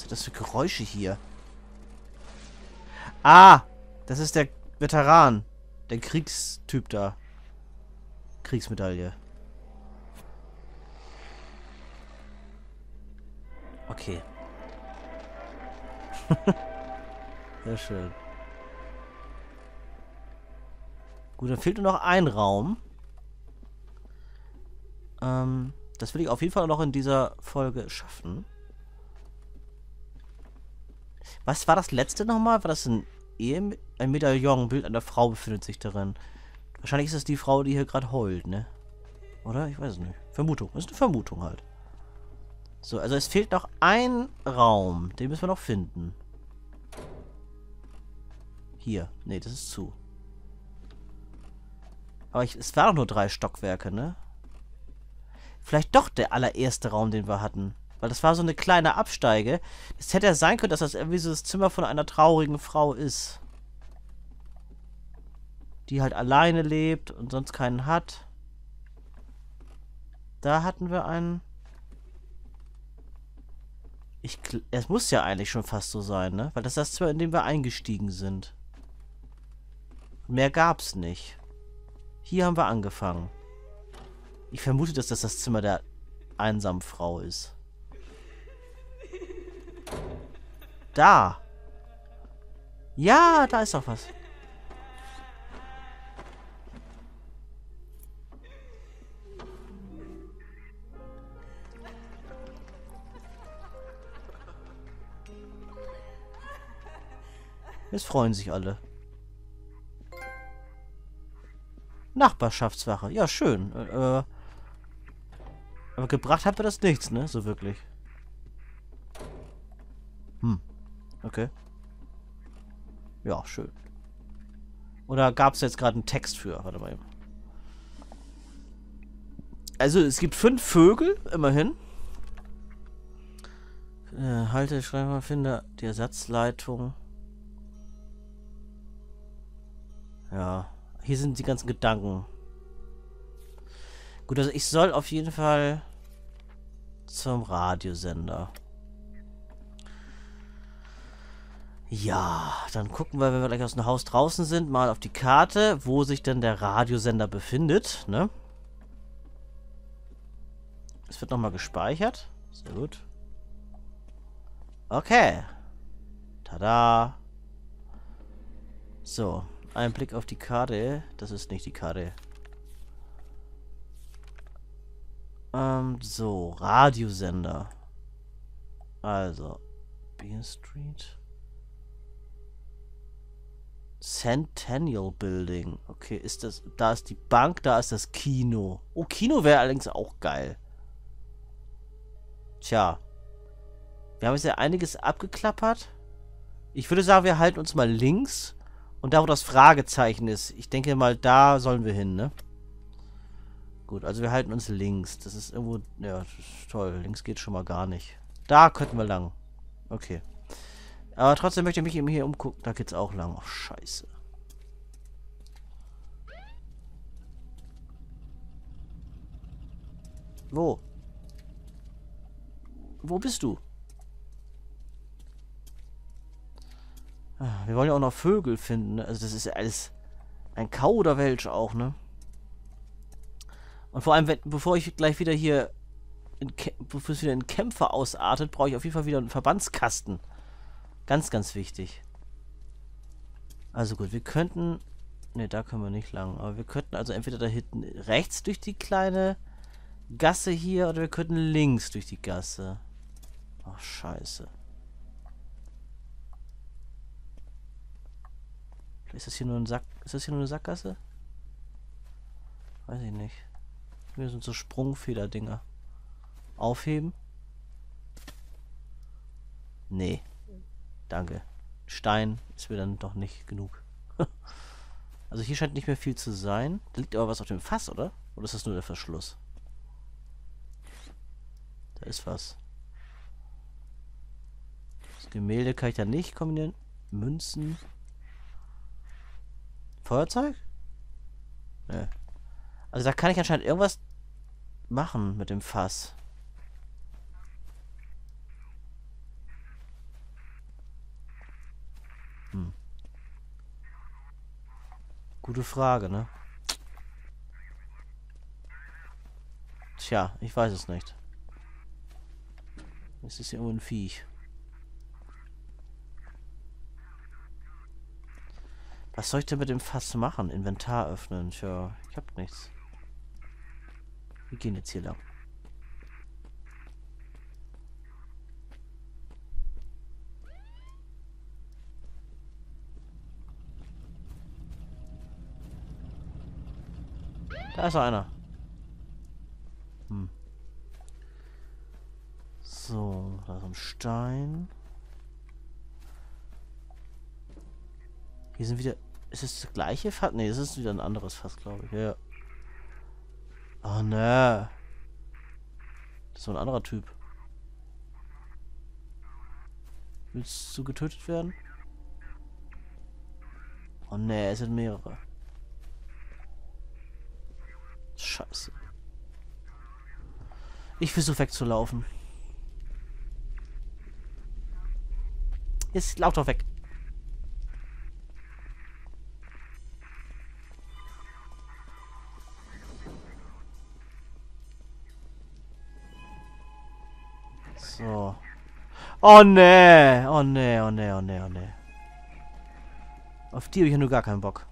sind das für Geräusche hier? Ah! Das ist der Veteran. Der Kriegstyp da. Kriegsmedaille. Okay. Sehr schön. Gut, dann fehlt nur noch ein Raum. Das will ich auf jeden Fall noch in dieser Folge schaffen. Was war das letzte nochmal? War das ein ein Medaillon? Ein Bild einer Frau befindet sich darin. Wahrscheinlich ist es die Frau, die hier gerade heult, ne? Oder? Ich weiß es nicht. Vermutung. Das ist eine Vermutung halt. So, also es fehlt noch ein Raum. Den müssen wir noch finden. Hier. Ne, das ist zu. Aber es waren doch nur 3 Stockwerke, ne? Vielleicht doch der allererste Raum, den wir hatten. Weil das war so eine kleine Absteige. Es hätte ja sein können, dass das irgendwie so das Zimmer von einer traurigen Frau ist. Die halt alleine lebt und sonst keinen hat. Da hatten wir einen. Es muss ja eigentlich schon fast so sein, ne? Weil das ist das Zimmer, in dem wir eingestiegen sind. Mehr gab's nicht. Hier haben wir angefangen. Ich vermute, dass das Zimmer der einsamen Frau ist. Da. Ja, da ist doch was. Jetzt freuen sich alle. Nachbarschaftswache. Ja, schön. Aber gebracht hat mir das nichts, ne? So wirklich. Okay. Ja, schön. Oder gab es jetzt gerade einen Text für? Warte mal eben. Also, es gibt 5 Vögel, immerhin. Halte, Schreiber, finde die Ersatzleitung. Ja. Hier sind die ganzen Gedanken. Gut, also ich soll auf jeden Fall zum Radiosender. Ja, dann gucken wir, wenn wir gleich aus dem Haus draußen sind, mal auf die Karte, wo sich denn der Radiosender befindet, ne? Es wird nochmal gespeichert. Sehr gut. Okay. Tada. So, ein Blick auf die Karte. Das ist nicht die Karte. So, Radiosender. Also, Beacon Street. Centennial Building. Okay, ist das... Da ist die Bank, da ist das Kino. Oh, Kino wäre allerdings auch geil. Tja. Wir haben jetzt ja einiges abgeklappert. Ich würde sagen, wir halten uns mal links. Und da, wo das Fragezeichen ist, ich denke mal, da sollen wir hin, ne? Gut, also wir halten uns links. Das ist irgendwo... Ja, das ist toll. Links geht schon mal gar nicht. Da könnten wir lang. Okay. Aber trotzdem möchte ich mich eben hier umgucken. Da geht's auch lang. Oh, scheiße. Wo? Wo bist du? Wir wollen ja auch noch Vögel finden. Ne? Also das ist ja alles ein Kauderwelsch auch, ne? Und vor allem, bevor ich gleich wieder hier bevor es wieder in Kämpfe ausartet, brauche ich auf jeden Fall wieder einen Verbandskasten. Ganz, ganz wichtig. Also gut, wir könnten... Ne, da können wir nicht lang. Aber wir könnten also entweder da hinten rechts durch die kleine Gasse hier oder wir könnten links durch die Gasse. Ach, scheiße. Vielleicht ist das hier nur ein Sack... Ist das hier nur eine Sackgasse? Weiß ich nicht. Wir sind so Sprungfeder-Dinger. Aufheben? Nee. Danke. Stein ist mir dann doch nicht genug. Also hier scheint nicht mehr viel zu sein. Da liegt aber was auf dem Fass, oder? Oder ist das nur der Verschluss? Da ist was. Das Gemälde kann ich da nicht kombinieren. Münzen. Feuerzeug? Ne. Also da kann ich anscheinend irgendwas machen mit dem Fass. Gute Frage, ne? Tja, ich weiß es nicht. Es ist ja irgendwo ein Viech. Was soll ich denn mit dem Fass machen? Inventar öffnen. Tja, ich hab nichts. Wir gehen jetzt hier lang. Da ist einer. Hm. So, da ist ein Stein. Hier sind wieder... Ist es das gleiche Fass? Ne, das ist wieder ein anderes Fass, glaube ich. Ja. Oh, ne. Das ist so ein anderer Typ. Willst du getötet werden? Oh, ne, es sind mehrere. Scheiße. Ich versuche wegzulaufen. Jetzt lauf doch weg. So. Oh ne. Oh ne, oh ne, oh ne, oh ne. Auf die habe ich ja nur gar keinen Bock.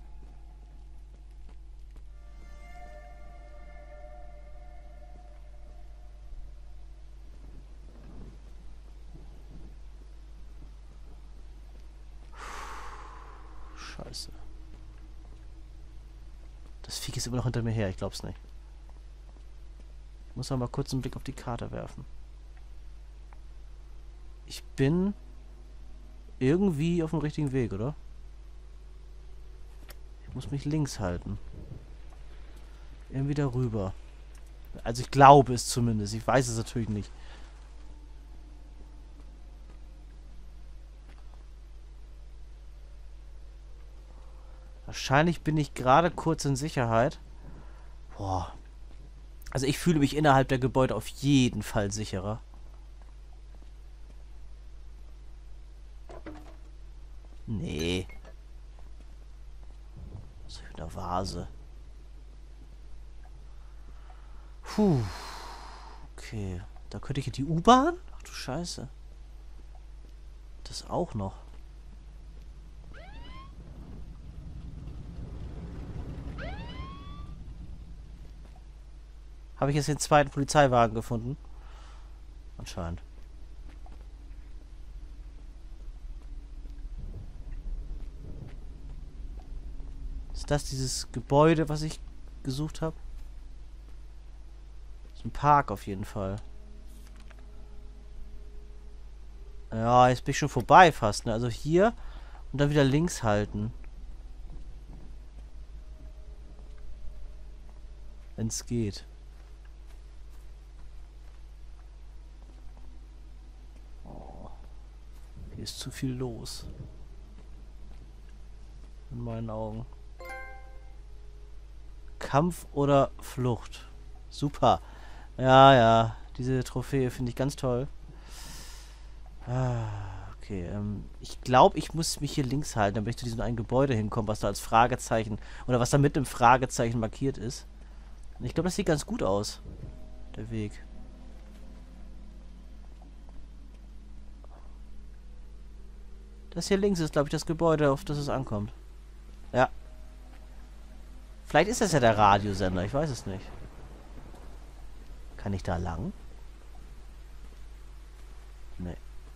Scheiße. Das Viech ist immer noch hinter mir her, ich glaub's nicht. Ich muss aber mal kurz einen Blick auf die Karte werfen. Ich bin irgendwie auf dem richtigen Weg, oder? Ich muss mich links halten. Irgendwie darüber. Also ich glaube es zumindest. Ich weiß es natürlich nicht. Wahrscheinlich bin ich gerade kurz in Sicherheit. Boah. Also ich fühle mich innerhalb der Gebäude auf jeden Fall sicherer. Nee. Was ist für eine Vase? Puh. Okay. Da könnte ich in die U-Bahn? Ach du Scheiße. Das auch noch. Habe ich jetzt den zweiten Polizeiwagen gefunden? Anscheinend. Ist das dieses Gebäude, was ich gesucht habe? Ist ein Park auf jeden Fall. Ja, jetzt bin ich schon vorbei fast, ne? Also hier und dann wieder links halten. Wenn es geht. Oh, hier ist zu viel los. In meinen Augen. Kampf oder Flucht? Super. Ja, ja. Diese Trophäe finde ich ganz toll. Ah, okay. Ich glaube, ich muss mich hier links halten, damit ich zu diesem einen Gebäude hinkomme, was da als Fragezeichen oder was da mit einem Fragezeichen markiert ist. Und ich glaube, das sieht ganz gut aus. Der Weg. Das hier links ist, glaube ich, das Gebäude, auf das es ankommt. Ja. Vielleicht ist das ja der Radiosender, ich weiß es nicht. Kann ich da lang? Nee.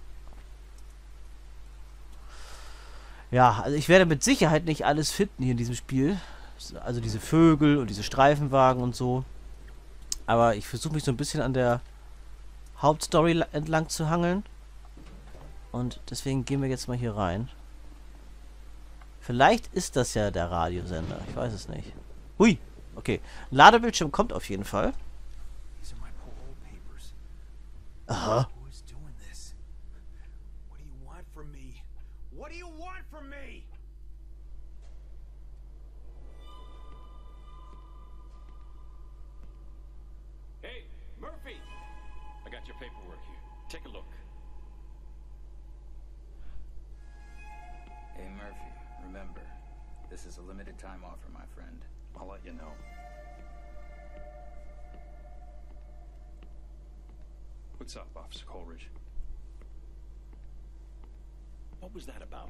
Ja, also ich werde mit Sicherheit nicht alles finden hier in diesem Spiel. Also diese Vögel und diese Streifenwagen und so. Aber ich versuche mich so ein bisschen an der Hauptstory entlang zu hangeln. Und deswegen gehen wir jetzt mal hier rein. Vielleicht ist das ja der Radiosender. Ich weiß es nicht. Hui. Okay. Ladebildschirm kommt auf jeden Fall. Aha. Hey, Murphy! I got your paperwork here. Take a look. Hey, Murphy, remember, This is a limited time offer, my friend. I'll let you know. What's up, Officer Coleridge? What was that about?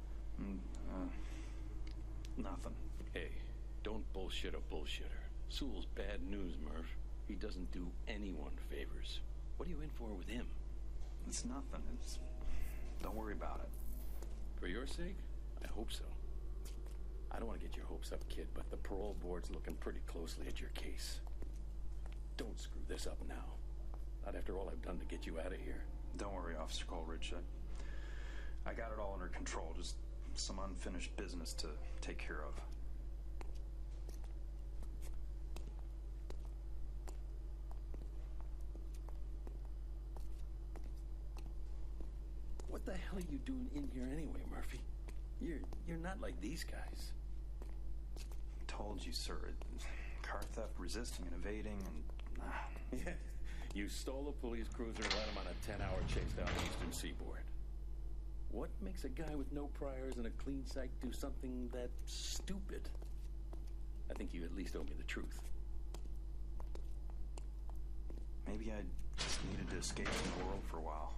Nothing. Hey, don't bullshit a bullshitter. Sewell's bad news, Murph. He doesn't do anyone favors. What are you in for with him? It's nothing. Don't worry about it. For your sake? I hope so. I don't want to get your hopes up, kid, but the parole board's looking pretty closely at your case. Don't screw this up now. Not after all I've done to get you out of here. Don't worry, Officer Coleridge. I got it all under control. Just some unfinished business to take care of. What the hell are you doing in here anyway, Murphy? You're not like these guys. Told you, sir. Car theft, resisting and evading, and... Yeah, you stole a police cruiser and led him on a 10-hour chase down the eastern seaboard. What makes a guy with no priors and a clean psych do something that stupid? I think you at least owe me the truth. Maybe I just needed to escape from the world for a while.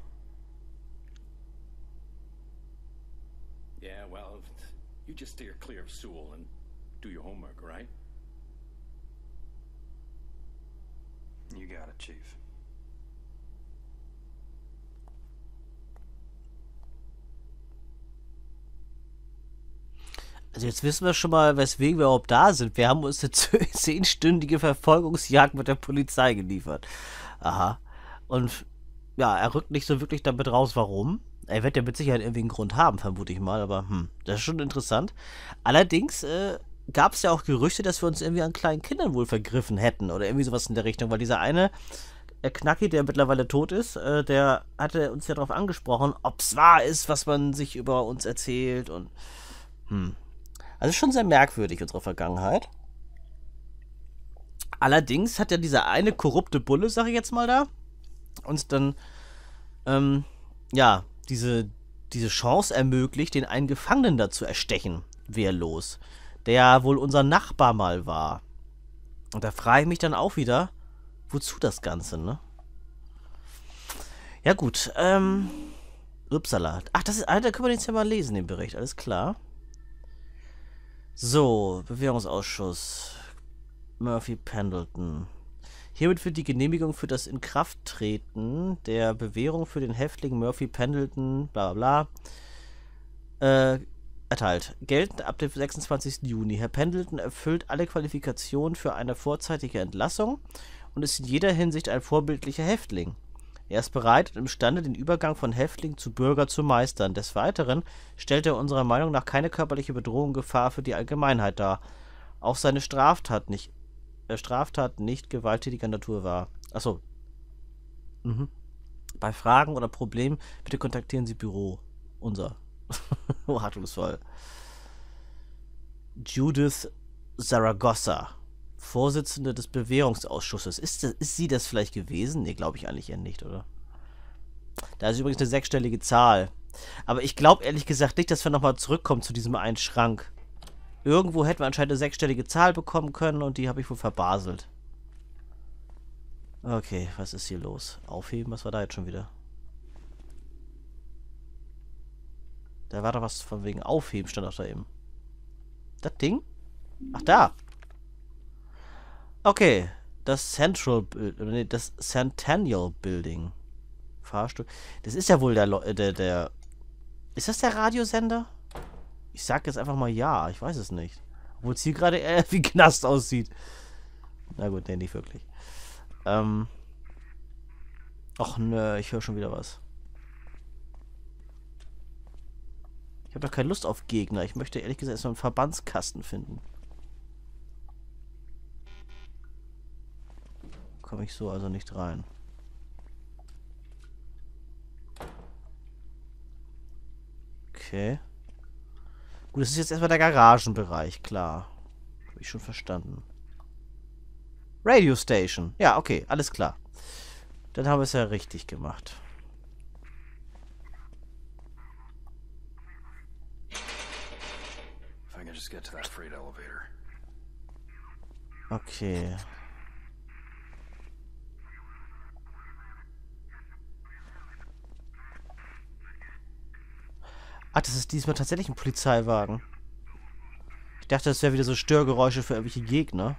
Yeah, well, you just steer clear of Sewell and do your homework, right? You got it, Chief. Also jetzt wissen wir schon mal, weswegen wir überhaupt da sind. Wir haben uns eine 10-stündige Verfolgungsjagd mit der Polizei geliefert. Aha. Und ja, er rückt nicht so wirklich damit raus, warum. Er wird ja mit Sicherheit irgendwie einen Grund haben, vermute ich mal, aber das ist schon interessant. Allerdings gab es ja auch Gerüchte, dass wir uns irgendwie an kleinen Kindern wohl vergriffen hätten oder irgendwie sowas in der Richtung, weil dieser eine Knacki, der mittlerweile tot ist, der hatte uns ja darauf angesprochen, ob es wahr ist, was man sich über uns erzählt und Also schon sehr merkwürdig, unsere Vergangenheit. Allerdings hat ja dieser eine korrupte Bulle, sag ich jetzt mal da, uns dann, ja, diese Chance ermöglicht, den einen Gefangenen da zu erstechen, wehrlos, der wohl unser Nachbar mal war. Und da frage ich mich dann auch wieder, wozu das Ganze, ne? Ja gut, upsala. Ach, das ist, da können wir jetzt ja mal lesen, den Bericht, alles klar. So, Bewährungsausschuss. Murphy Pendleton. Hiermit wird die Genehmigung für das Inkrafttreten der Bewährung für den Häftling Murphy Pendleton, bla bla bla, erteilt. Geltend ab dem 26. Juni. Herr Pendleton erfüllt alle Qualifikationen für eine vorzeitige Entlassung und ist in jeder Hinsicht ein vorbildlicher Häftling. Er ist bereit und imstande, den Übergang von Häftling zu Bürger zu meistern. Des Weiteren stellt er unserer Meinung nach keine körperliche Bedrohung und Gefahr für die Allgemeinheit dar. Auch seine Straftat nicht gewalttätiger Natur war. Achso. Bei Fragen oder Problemen bitte kontaktieren Sie Büro. Unser. Wartungsvoll. Judith Zaragoza, Vorsitzende des Bewährungsausschusses. Ist sie das vielleicht gewesen? Nee, glaube ich eigentlich eher nicht, oder? Da ist übrigens eine 6-stellige Zahl. Aber ich glaube ehrlich gesagt nicht, dass wir nochmal zurückkommen zu diesem einen Schrank. Irgendwo hätten wir anscheinend eine 6-stellige Zahl bekommen können und die habe ich wohl verbaselt. Okay, was ist hier los? Aufheben, was war da jetzt schon wieder? Da war doch was von wegen Aufheben, stand auch da eben. Das Ding? Ach, da. Okay, das das Centennial Building. Fahrstuhl. Das ist ja wohl der ist das der Radiosender? Ich sag jetzt einfach mal ja, ich weiß es nicht. Obwohl es hier gerade eher wie Knast aussieht. Na gut, nee, nicht wirklich. Ach nö, ich höre schon wieder was. Ich habe doch keine Lust auf Gegner. Ich möchte ehrlich gesagt erstmal einen Verbandskasten finden. Komme ich so also nicht rein. Okay. Gut, das ist jetzt erstmal der Garagenbereich, klar. Habe ich schon verstanden. Radio Station. Ja, okay, alles klar. Dann haben wir es ja richtig gemacht. If I could just get to that freight elevator. Okay. Ach, das ist diesmal tatsächlich ein Polizeiwagen. Ich dachte, das wäre wieder so Störgeräusche für irgendwelche Gegner.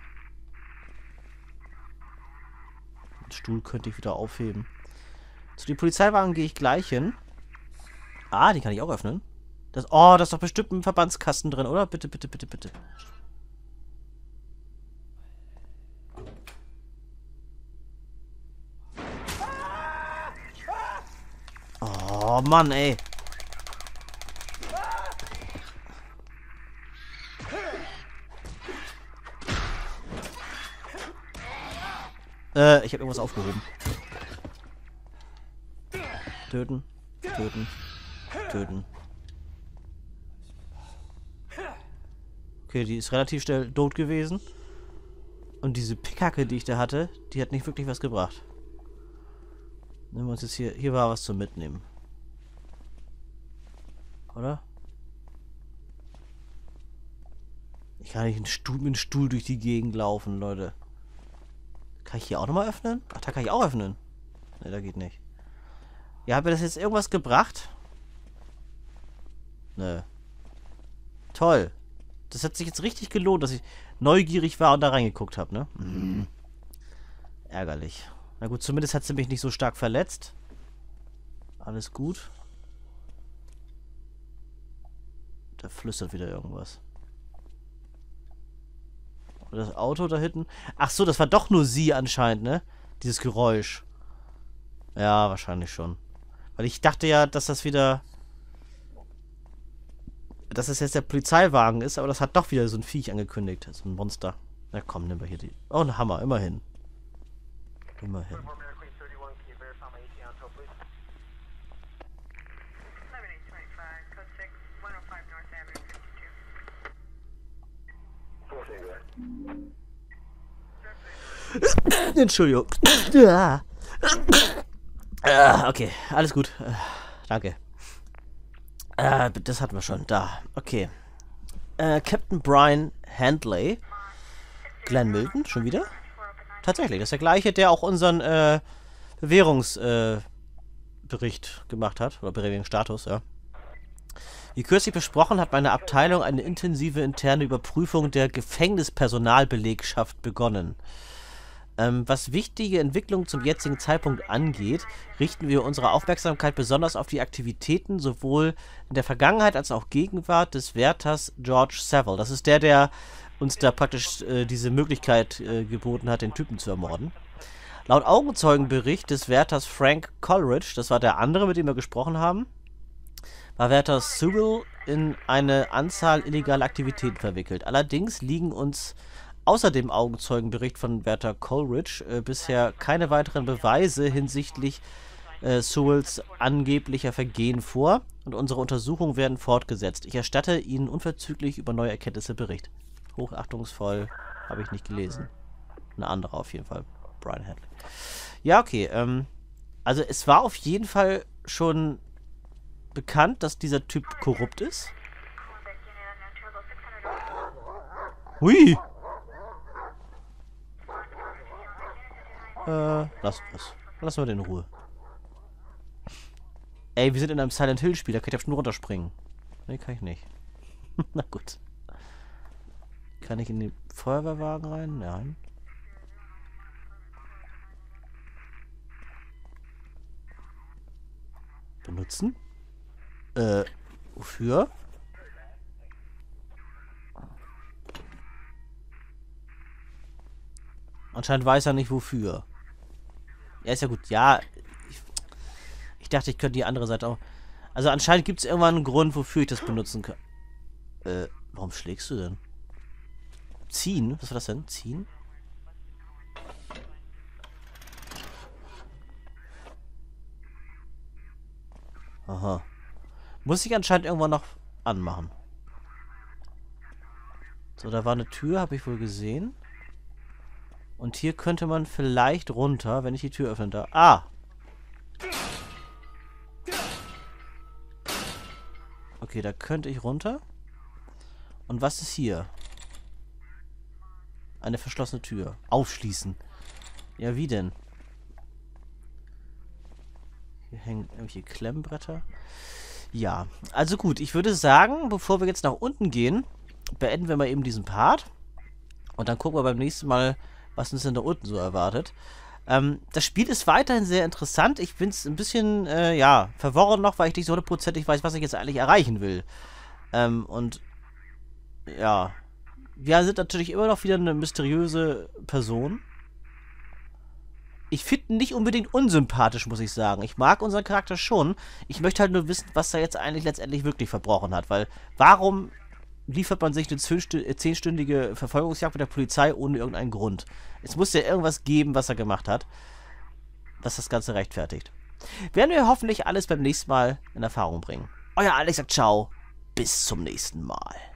Den Stuhl könnte ich wieder aufheben. Zu den Polizeiwagen gehe ich gleich hin. Ah, die kann ich auch öffnen. Das, oh, da ist doch bestimmt ein Verbandskasten drin, oder? Bitte, bitte, bitte, bitte. Oh, Mann, ey. Ich habe irgendwas aufgehoben. Töten. Töten. Töten. Okay, die ist relativ schnell tot gewesen. Und diese Pickhacke, die ich da hatte, die hat nicht wirklich was gebracht. Nehmen wir uns jetzt hier... Hier war was zum Mitnehmen. Oder? Ich kann nicht mit einem Stuhl durch die Gegend laufen, Leute. Kann ich hier auch nochmal öffnen? Ach, da kann ich auch öffnen. Ne, da geht nicht. Ja, hat mir das jetzt irgendwas gebracht? Nö. Toll. Das hat sich jetzt richtig gelohnt, dass ich neugierig war und da reingeguckt habe, ne? Mhm. Ärgerlich. Na gut, zumindest hat sie mich nicht so stark verletzt. Alles gut. Da flüstert wieder irgendwas. Und das Auto da hinten. Ach so, das war doch nur sie anscheinend, ne? Dieses Geräusch. Ja, wahrscheinlich schon. Weil ich dachte ja, dass das wieder... Dass es jetzt der Polizeiwagen ist, aber das hat doch wieder so ein Viech angekündigt. So ein Monster. Na komm, nimm mal hier die... Oh, ein Hammer, immerhin. Immerhin. Entschuldigung. Okay, alles gut. Danke. Das hatten wir schon. Da. Okay. Captain Brian Handley. Glenn Milton, schon wieder? Tatsächlich, das ist der gleiche, der auch unseren Bewährungsbericht gemacht hat. Oder Bewährungsstatus, ja. Wie kürzlich besprochen, hat meine Abteilung eine intensive interne Überprüfung der Gefängnispersonalbelegschaft begonnen. Was wichtige Entwicklungen zum jetzigen Zeitpunkt angeht, richten wir unsere Aufmerksamkeit besonders auf die Aktivitäten sowohl in der Vergangenheit als auch Gegenwart des Wärters George Saville. Das ist der, der uns da praktisch diese Möglichkeit geboten hat, den Typen zu ermorden. Laut Augenzeugenbericht des Wärters Frank Coleridge, das war der andere, mit dem wir gesprochen haben, war Wärter Sewell in eine Anzahl illegaler Aktivitäten verwickelt. Allerdings liegen uns außer dem Augenzeugenbericht von Wärter Coleridge bisher keine weiteren Beweise hinsichtlich Sewells angeblicher Vergehen vor und unsere Untersuchungen werden fortgesetzt. Ich erstatte Ihnen unverzüglich über neue Erkenntnisse Bericht. Hochachtungsvoll, habe ich nicht gelesen. Eine andere auf jeden Fall. Brian Handley. Ja, okay. Also es war auf jeden Fall schon bekannt, dass dieser Typ korrupt ist. Hui! Lassen wir den in Ruhe. Ey, wir sind in einem Silent Hill Spiel, da kann ich ja schon runterspringen. Ne, kann ich nicht. Na gut. Kann ich in den Feuerwehrwagen rein? Nein. Benutzen? Wofür? Anscheinend weiß er nicht wofür. Ja, ist ja gut. Ja, ich dachte, ich könnte die andere Seite auch... Also anscheinend gibt es irgendwann einen Grund, wofür ich das benutzen kann. Warum schlägst du denn? Ziehen? Was war das denn? Ziehen? Aha. Muss ich anscheinend irgendwann noch anmachen. So, da war eine Tür, habe ich wohl gesehen. Und hier könnte man vielleicht runter, wenn ich die Tür öffne. Da. Ah! Okay, da könnte ich runter. Und was ist hier? Eine verschlossene Tür. Aufschließen. Ja, wie denn? Hier hängen irgendwelche Klemmbretter. Ja, also gut. Ich würde sagen, bevor wir jetzt nach unten gehen, beenden wir mal eben diesen Part. Und dann gucken wir beim nächsten Mal, was uns denn da unten so erwartet. Das Spiel ist weiterhin sehr interessant. Ich bin es ein bisschen, ja, verworren noch, weil ich nicht so 100%ig weiß, was ich jetzt eigentlich erreichen will. Und, ja. Wir sind natürlich immer noch wieder eine mysteriöse Person. Ich finde ihn nicht unbedingt unsympathisch, muss ich sagen. Ich mag unseren Charakter schon. Ich möchte halt nur wissen, was er jetzt eigentlich letztendlich wirklich verbrochen hat. Weil, warum liefert man sich eine 10-stündige Verfolgungsjagd mit der Polizei ohne irgendeinen Grund? Es muss ja irgendwas geben, was er gemacht hat, was das Ganze rechtfertigt. Werden wir hoffentlich alles beim nächsten Mal in Erfahrung bringen. Euer Alex sagt ciao, bis zum nächsten Mal.